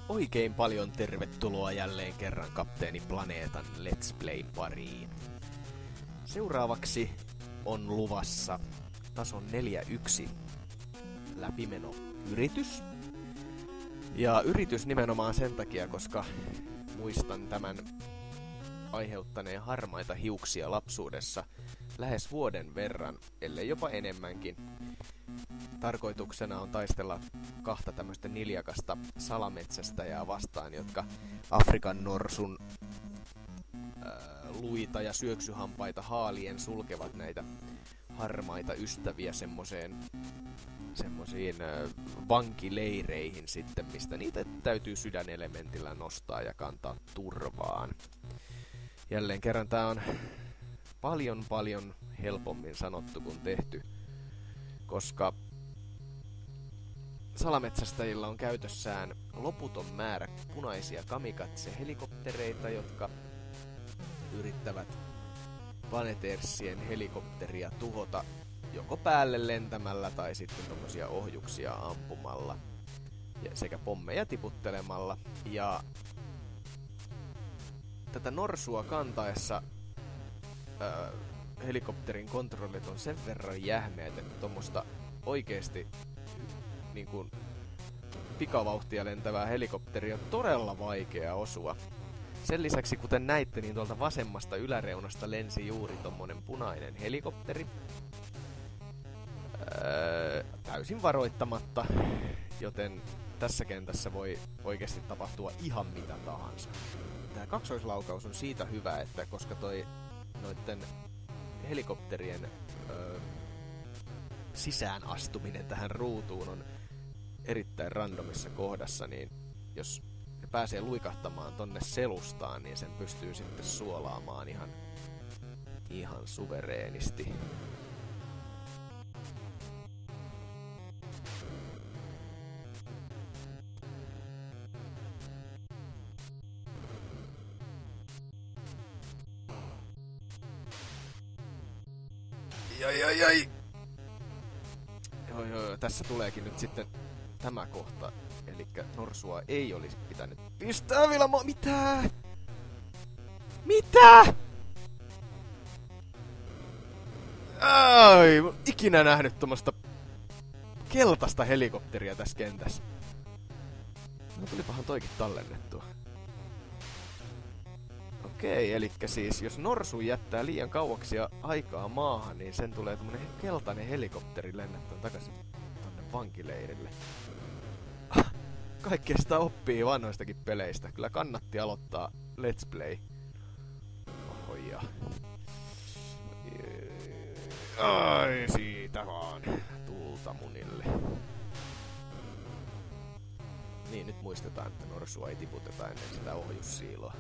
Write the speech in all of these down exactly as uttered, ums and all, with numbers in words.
Oikein paljon tervetuloa jälleen kerran Kapteeni Planeetan Let's Play pariin. Seuraavaksi on luvassa tason neljä yksi läpimeno-yritys. Ja yritys nimenomaan sen takia, koska muistan tämän aiheuttaneen harmaita hiuksia lapsuudessa lähes vuoden verran, ellei jopa enemmänkin. Tarkoituksena on taistella kahta tämmöistä niljakasta salametsästäjää vastaan, jotka Afrikan norsun ää, luita ja syöksyhampaita haalien sulkevat näitä harmaita ystäviä semmoseen semmosiin ää, vankileireihin sitten, mistä niitä täytyy sydänelementillä nostaa ja kantaa turvaan. Jälleen kerran tää on paljon paljon helpommin sanottu kuin tehty, koska salametsästäjillä on käytössään loputon määrä punaisia kamikatse-helikoptereita, jotka yrittävät Planeteersien helikopteria tuhota joko päälle lentämällä tai sitten tommosia ohjuksia ampumalla ja sekä pommeja tiputtelemalla. Ja tätä norsua kantaessa ää, helikopterin kontrollit on sen verran jähmeät, että tommosta oikeesti niin kuin pikavauhtia lentävää helikopteria on todella vaikea osua. Sen lisäksi, kuten näitte, niin tuolta vasemmasta yläreunasta lensi juuri tommonen punainen helikopteri. Öö, täysin varoittamatta, joten tässä kentässä voi oikeasti tapahtua ihan mitä tahansa. Tää kaksoislaukaus on siitä hyvä, että koska toi noitten helikopterien öö, sisään astuminen tähän ruutuun on erittäin randomissa kohdassa, niin jos ne pääsee luikahtamaan tonne selustaan, niin sen pystyy sitten suolaamaan ihan, ihan suvereenisti. Jai, jai, jai. Joo, joo, tässä tuleekin nyt sitten tämä kohta. Elikkä norsua ei olisi pitänyt pistää vielä mo- Mitä? Mitä? Ai, mä ikinä nähnyt tommoista keltaista helikopteria tässä kentässä. No tulipahan toikin tallennettua. Okei, elikkä siis jos norsu jättää liian kauaksi aikaa maahan, niin sen tulee tommonen keltainen helikopteri lennättää takaisin tonne vankileirille. Kaikkea sitä oppii vanhoistakin peleistä. Kyllä kannatti aloittaa Let's Play. Oho ja. Ai siitä vaan. Tulta munille. Niin, nyt muistetaan, että norsua ei tiputeta ennen sitä ohjussiiloa.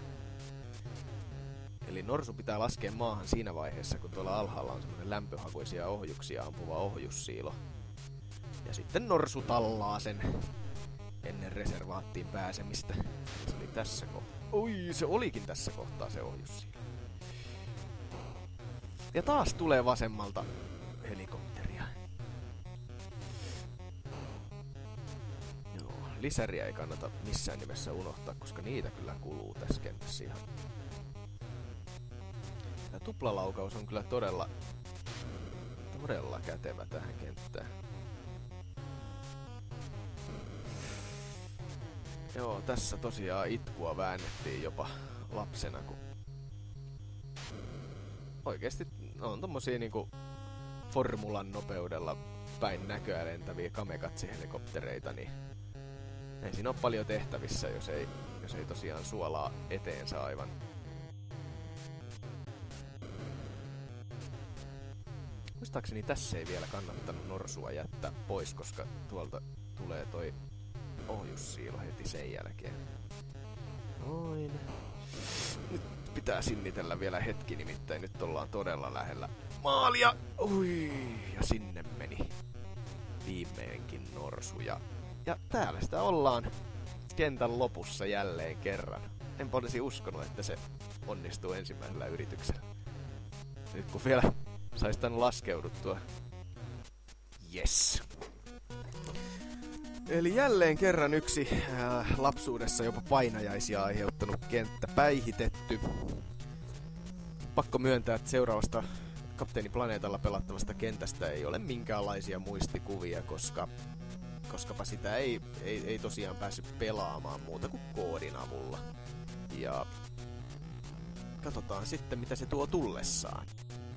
Eli norsu pitää laskea maahan siinä vaiheessa, kun tuolla alhaalla on semmoinen lämpöhakuisia ohjuksia ampuva ohjussiilo. Ja sitten norsu tallaa sen ennen reservaattiin pääsemistä. Se oli tässä kohtaa. Oi, se olikin tässä kohtaa se ohjussiilo. Ja taas tulee vasemmalta helikopteria. Joo, lisäriä ei kannata missään nimessä unohtaa, koska niitä kyllä kuluu tässä kentässä ihan. Tämä tuplalaukaus on kyllä todella, todella kätevä tähän kenttään. Joo, tässä tosiaan itkua väännettiin jopa lapsena, kun oikeesti on tommosia niinku formulan nopeudella päin näköä lentäviä kamikatse-helikoptereita, niin ei siinä oo paljon tehtävissä, jos ei, jos ei tosiaan suolaa eteensä aivan. Muistaakseni tässä ei vielä kannattanut norsua jättää pois, koska tuolta tulee toi ohjussiilo heti sen jälkeen. Noin. Nyt pitää sinnitellä vielä hetki, nimittäin nyt ollaan todella lähellä maalia. Ui, ja sinne meni viimeinkin norsu. Ja, ja täällä sitä ollaan kentän lopussa jälleen kerran. Enpä olisi uskonut, että se onnistuu ensimmäisellä yrityksellä. Nyt kun vielä sais tän laskeuduttua. Yes. Eli jälleen kerran yksi äh, lapsuudessa jopa painajaisia aiheuttanut kenttä päihitetty. Pakko myöntää, että seuraavasta Kapteeni Planeetalla pelattavasta kentästä ei ole minkäänlaisia muistikuvia, koska koskapa sitä ei, ei, ei tosiaan päässyt pelaamaan muuta kuin koodin avulla. Ja katsotaan sitten, mitä se tuo tullessaan.